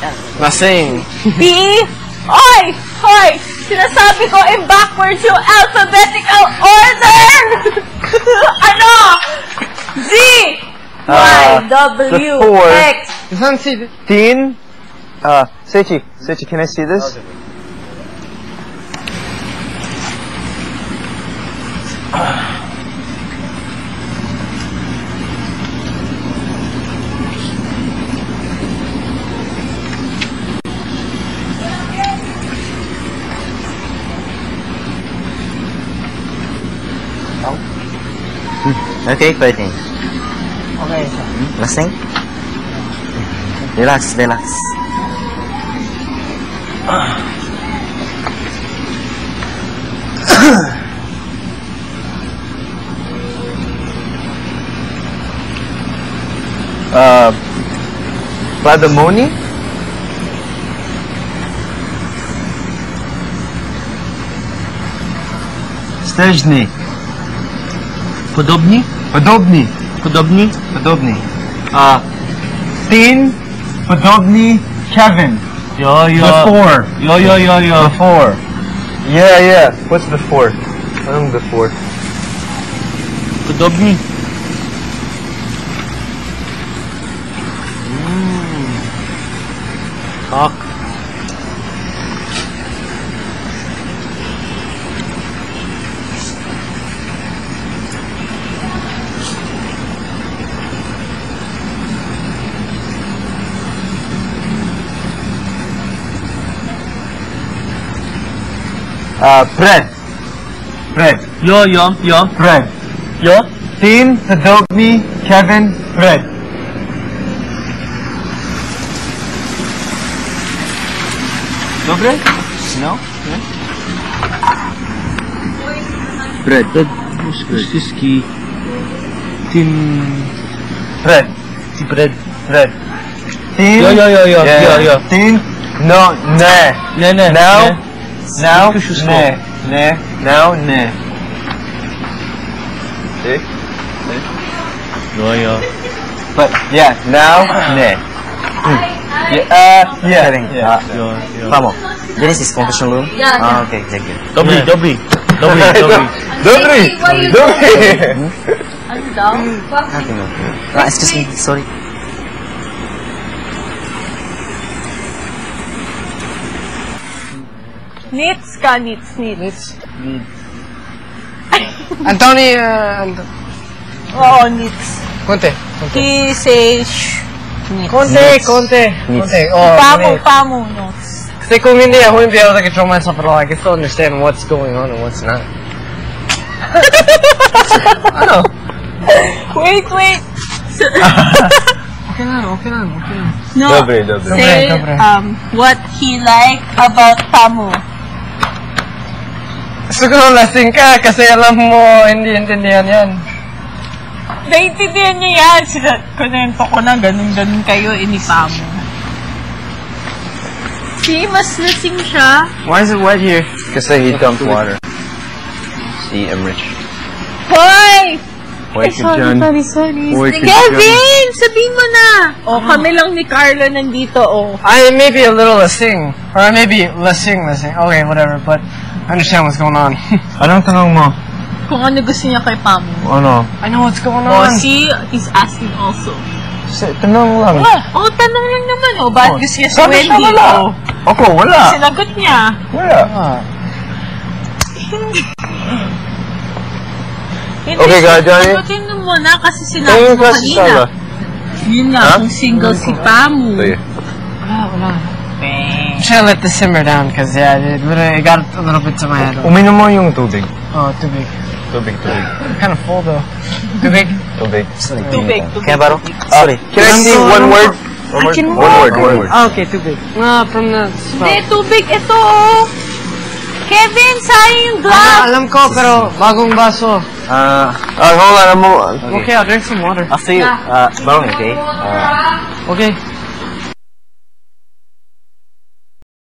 Lasing. B. Oy! Hoy! Sinasabi ko in backwards yung alphabetical order! Ano? Z! Y, W, X. Isn't it? Teen? Sechi, can I see this? Okay, pwede. Okay. Lasing? Relax. Patrimonio? Стежний. Podobni? Podobny. Podobni? Podobny. Teen, Podobny, Kevin. Yo. Before. Yo. Before. Yeah. What's before? Anong before? Podobni. Cock. Fred. Yo. Fred. Yo. Teen, Podobny, Kevin, Fred. Dobre? No? Fred. Skiski. Tin... Fred. Bread. Teen. Yo. Teen. No. Ne. Now. Ne. Now. Ne. See? Yo. But yeah. Now. Ne. Yeah. Vamos. This is confession room? Yeah. Okay, thank you. Dobry. Dobry. Ano daw? Nothing. Excuse me, sorry. Nits ka, nits. Anthony, Oo, nits. Conte. He says nits. Conte. Oh, Pamo, notes. Kasi kung hindi, I wouldn't be able to control myself at all. I can still understand what's going on and what's not. Ano? Wait. Okay lang. No, Dobre. say what he like about Pamo. Siguro lasing ka kasi alam mo, hindi intindihan yan. Naintindihan niya yan. Kunento ko na ganun kayo, inipa mo. See, mas lasing siya. Why is it wet here? Kasi he dumped water. See, I'm rich. Hoy! Hoy, John. Hoy, Kevin! Sabihin mo na! O, kami lang ni Carlo nandito, o. I may be a little lasing. Or maybe lasing. Okay, whatever, but I understand what's going on. Anong tanong mo? Kung ano gusto niya kay Pamo. Ano? I know what's going O, on. see, he's asking also. Tanong lang. O, tanong lang naman, o. Ba't gusto niya si Sabi Wendy, siya wala. o. Ako, wala. Sinagot niya. Wala. Hindi, Okay, Johnny. sagutin mo muna kasi sinabi mo kanina. Yun nga, kung single si Pamo. Sige. Wala. I'm trying to let this simmer down because it got a little bit to my head. Uminom mo yung tubig. Oh, tubig. Tubig. Kind of full though. Tubig. Tubig. Kaya baro? Sorry. Can I see one word? One word. Okay, tubig. From the spout. Hindi, tubig. Ito, oh. Kevin, sayang yung glass. Alam ko, pero bagong baso. Hold on, Okay, I'll drink some water. After you. Barong, okay? Okay.